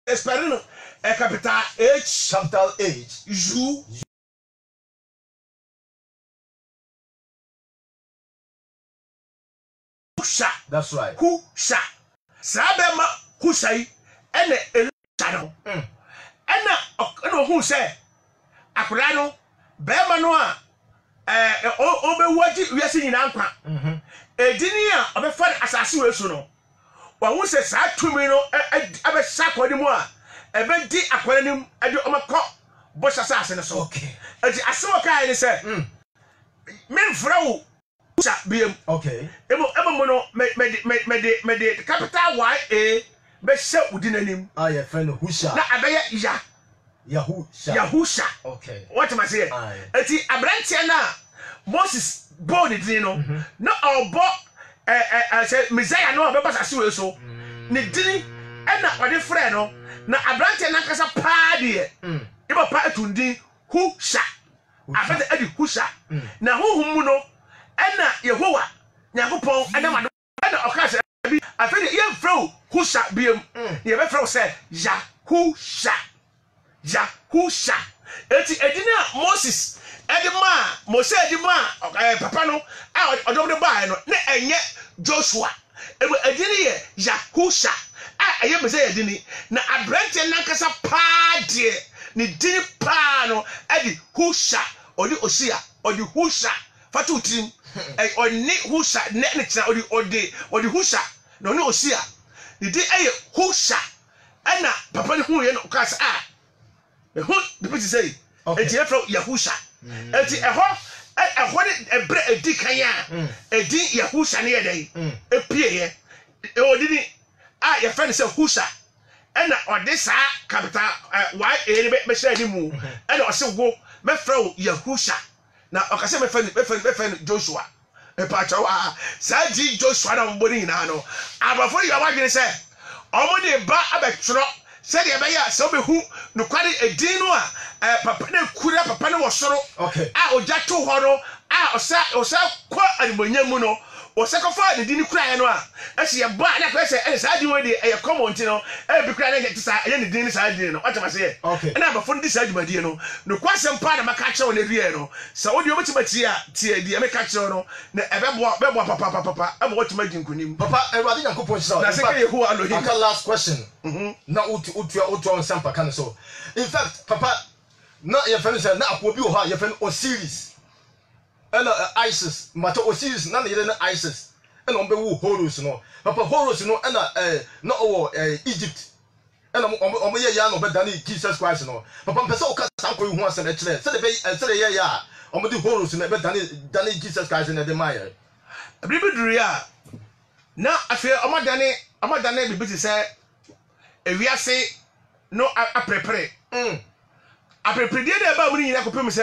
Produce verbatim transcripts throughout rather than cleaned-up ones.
spelling no a capital H capital H U Husha. That's right. Husha. Sabema Hushai and a channel. And now who say Akurano Bemanoa eh obe waji we see in anka. Mhm. E dinia obe fa asase we so no. Wa hu say sa tumi no abe sakodi mu a ebe di akwara nim e di omako bosha asase ne so. Okay. E di asemo kai ni say mm. Men frawo Biem. Okay. Emo emo mono me me me me de me de capital Y A be she udin anim. Ah your friend Husha. Na abeye ya. Yahusha. Yahusha. Okay. What am I saying? Eti abrantia na Moses born it no. Na obo eh eh say Messiah no be pass asiwe so. Ne dini e na ode frɛ no. Na abrantia na kasa pa de. Mm. Iba pa etundin Husha. Afete edi Husha. Na huhum mu no Ena Yehowa Nyakopon ena mado ena okase bi afede ye mfro Husha biem ye be fro say Yahusha Yahusha eti edina Moses edima Moses edima papa no a odom de bae no na enye Joshua ebu edini ye Yahusha a eye meze edini na abrante nankasa pa de ni dini pa no edi Husha odi Osia odi Husha fatu tim eh oni Husha ne ne tira odi odi odi Husha no ne Osia ni di eye Husha ana papa ne hu ye no kasa ah e hu the people say eti e from Yahusha eti e ho e ho ne ebre edi kan ya edi Yahusha ne ye dai e pie ye e odi ni ah ye friend say Husha ana odi sa capital Y A ne be share ni mu ana o se go me from Yahusha na okase me fani me fani me fani Joshua e pa chawa sa ji Joshua na mboni na no abafo ya wadwene se omo de ba abetro se de be ya se obehu no kwade edin no a papa na kura papa ne wo soro a oja to ho no a osa osa kwa animonyam mu no osa ko fa de din kura ye no a ese ye ba na kwa se e sa di we de e common ti no e bi kura na ye tisa ye ne din sa di no what am I say e na abafo ndi sa dwumadi no no kwasem pa na maka che wo na wie no sa wo de o betima ti a ti a di e meka che no na e be bo be bo papa papa papa e bo wotima di nkunim papa e wade Yakobon sa na se ke ye hu Elohim aka last question mhm na utu utu utu on sampa kan so in fact papa na ye friend say na akwo bi o ha ye friend Osiris and uh, ISIS matter Osiris na na na ISIS and on be wo Horus no papa Horus no and uh na o uh, Egypt and on on ye ya no be dani Jesus Christ no papa pese o ka san ko hu asan e kire se de be se de ye ya on be Horus no be dani dani Jesus Christ na de maye bibi duru ya na afi o ma dani o ma dani bibi ti se ewiase no aprepre mm aprepre de de ba mu ni ko pem se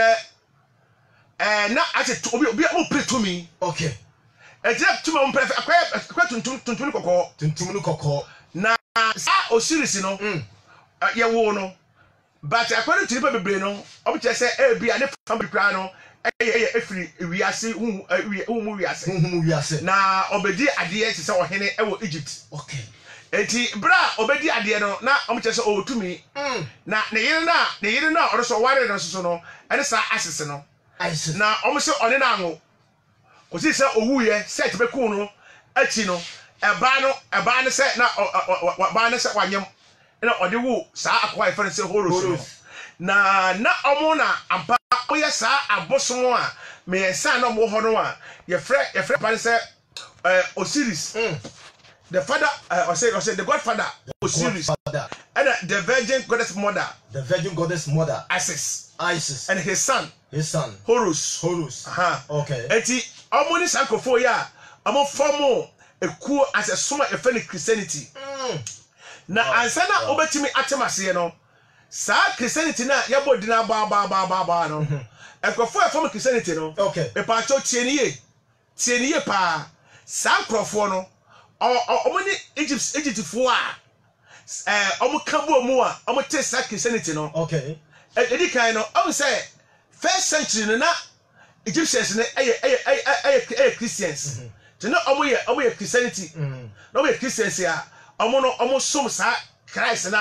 eh na ati obi obi o pretumi okay e je tuma o prefe akwa akwa tuntum tuntum kokko tuntum ni kokko na sa Osiris no mm ye wo no but akwa ni tiripa bebre no o bi se e bia ne family kra no e e efiri wiase hu hu mu wiase hu mu wiase na obedi ade e se ohene e wo Egypt okay eti bra obedi ade no na o bi se o tumi mm na ne yire na ne yire na o so ware no so no ene sa asese no na omo se one na anwo ko si se owu ye set be ku no achi no eba no eba ne se na ba ne se wanyem na ode wu sa akwa ife se Horus na na omo na ampa oye sa aboso a me sa na omo ho no a ye fre ye fre pa se Osiris the father or say or say the godfather Osiris and the virgin goddess mother the virgin goddess mother Isis Isis and his son his son Horus Horus aha okay eti omo ni sankofo ya omo formo ekuo as a soma e fani Christianity mm. na oh, ansana oh. obetimi atemase no sa Christianity na yabo dina ba ba ba ba ba no ekofo e formo Christianity no okay e pa cho tieniye tieniye pa sankrofo no omo ni Egypt Egypt fo a eh omo kabo mu a omo te sa Christianity no okay edi kan no omo say first century no na Egyptians ne eh eh eh Christians te no omo ye omo ye Christianity no omo ye Christians ya omo no omo som sa Christ na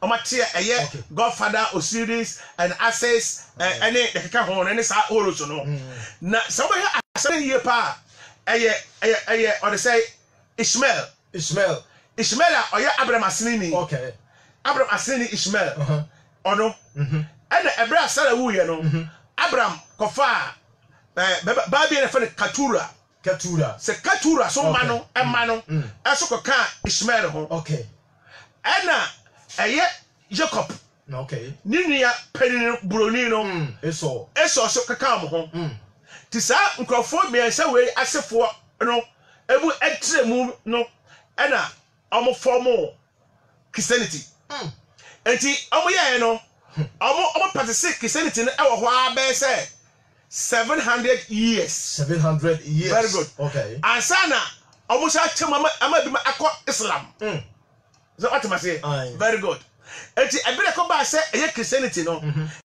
omatia eye Godfather Osiris and Access any the keka ho any sa oroso no na somebody asane ye pa eye eye eye or they say Ishmael Ishmael Ishmael oye Abraham asini ni okay Abraham asini Ishmael uh-huh ono mhm and Abraham Sarah wu ye no Abraham kofa eh baby na fa Ketura Ketura se Ketura so mano e mano eso ko ka Ishmael ho okay ena eye Jacob okay ninia penini broni no eso eso so kaka mo ho ti sa nkrofo miensa we asefo no ebu etremu no ena omo formo Christianity enti omo ye no omo omo participate Christianity no e wo ho abe say seven hundred years seven hundred years very good okay ansana omo sha chema ama bi ma akọ Islam so what am I say very good enti ebere ko ba say eye Christianity no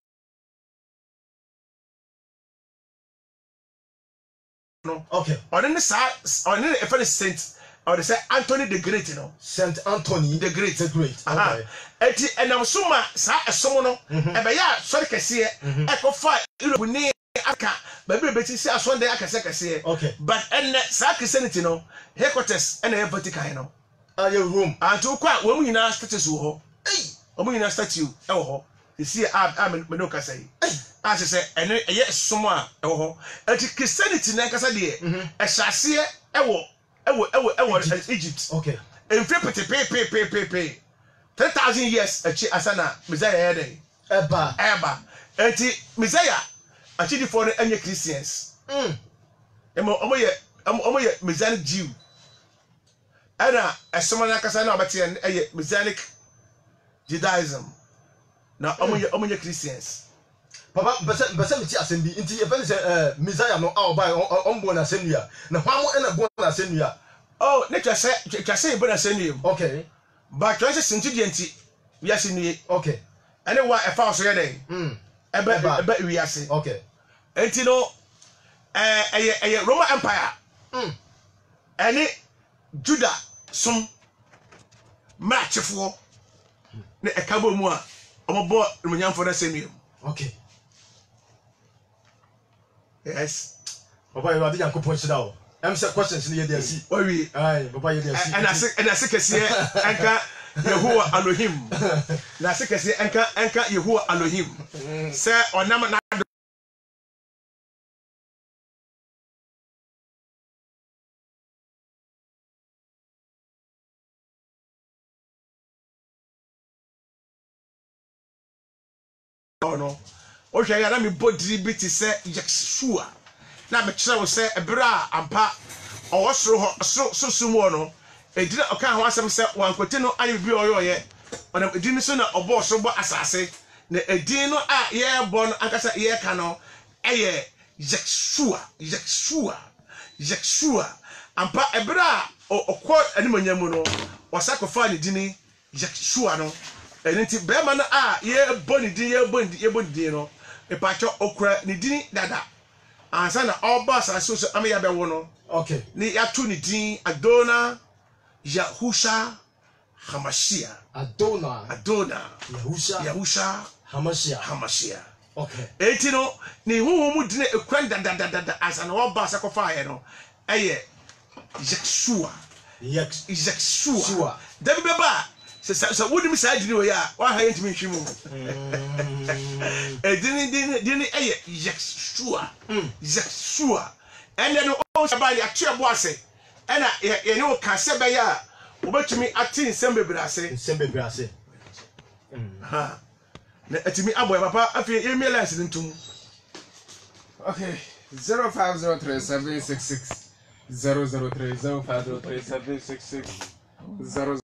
no okay on the sa on the if Saint or they say Anthony the Great no Saint Anthony the Great the Great okay enti enam suma sa esom no e be ya sori kese e ko fa Europe ni aka ba be be ti si asonde akase kase okay but en sa Christianity no headquarters en e Vatican no aye Rome antu kwa wo mu nyina status wo ho eh wo mu nyina statue e wo ho esi a a me no kasa yi a se se ene eye som a e wo ho enti Christianity na kasa de e hyase e wo e wo e wo e wo Egypt okay en fi pete pe pe pe pe pe three thousand years achi asana Messiah yede eba eba enti Messiah achi di for any Christians mm emo omo ye omo ye Messianic Jew ana esoma na kasa na obete eye Messianic Judaism na omo ye omo ye Christians papa bese bese meti asem bi nti e fe se eh Messiah no a obai ombo na senua na hwamo e na bo na senua oh ne twa se twa se bo na senua okay but twa se sinti de nti wi ase nue okay ene wa e fa so ye den mm ebe ebe wi ase okay enti no eh eye eye Roman Empire mm ene Judah sum matchfo ne ekabo mu a omobo runyamfo na senua okay yes papa you are the yankopon chida o em say questions ni ye dey see why we ai papa you dey see and as and as kese enka Yehovah Elohim na se kese enka enka Yehovah Elohim say onam na no o hwe ya na me bodiri bi ti se Yeshua na me kire wo se ebra ampa o soro ho so so sumo no edina o kan ho asem se wankoti no ayi bi oyo ye ona edin so na obo so bo asase na edin no a ye bo no ankasa ye ka no eye Yeshua Yeshua Yeshua ampa ebra okọ animanyamu no wasakofa ne dini Yeshua no enti be ma no a ye boni din ye boni ye boni din no e pa cho okra ne dini dada ansa na oba saso so am ya be wo no okay ni ya tu ni din Adona Yahusha Hamashia Adona Adona Yahusha Yahusha Hamashia Hamashia okay enti no ni hu mu dini ekran dada dada ansa na oba sakofa ye no eye Yeshua Yeshua David beba se se wodi mi sa dini wo ya wa ha yentimi hwimu e dini dini dini eye Yeshua Yeshua ene no o se ba ya tue bo ase ena ye ne o ka se be ya obetumi ati nsem bebre ase nsem bebre ase ha na atimi aboy papa afi ye mi lens ntum okay zero five zero three seven six six zero zero three zero five zero three seven six six zero